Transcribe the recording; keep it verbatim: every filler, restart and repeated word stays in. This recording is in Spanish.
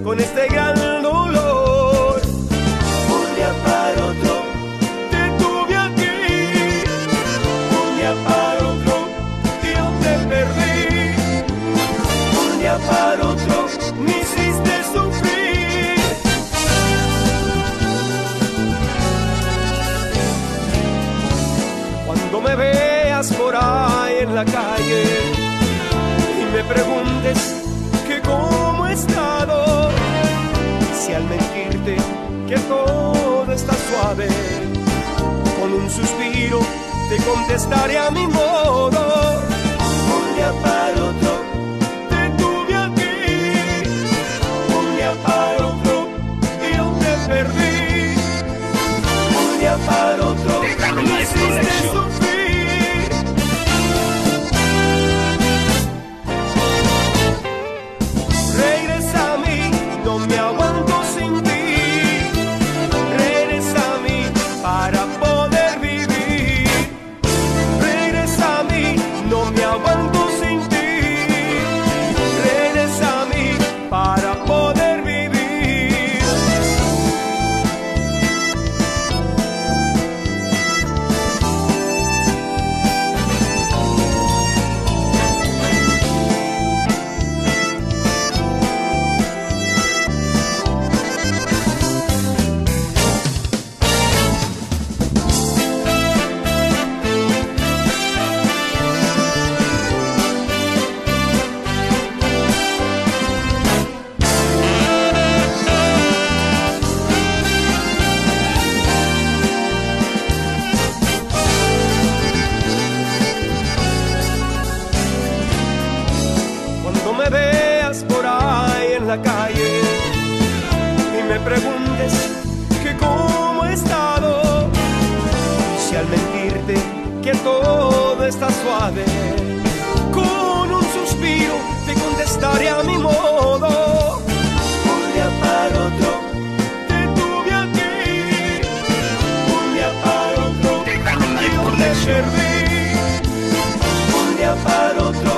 con este gran dolor. Un día para otro Te tuve aquí, un día para otro y yo te perdí. un día para otro Me hiciste sufrir. Cuando me veas por ahí en la calle y me preguntes que cómo he estado, si al mentirte que todo está suave, con un suspiro te contestaré a mi modo. un día para otro Te tuve aquí, un día para otro y yo te perdí. un día para otro Me hiciste sufrir. Regresa a mí, no me aguanto sin ti. Regresa a mí para poder vivir. Regresa a mí, no me aguanto sin ti. Regresa a mí para poder vivir. Cuando me veas por ahí en la calle y me preguntes que cómo he estado, si al mentirte que todo está suave, con un suspiro te contestaré a mi modo. un día para otro Te tuve aquí, un día para otro y yo te perdí. un día para otro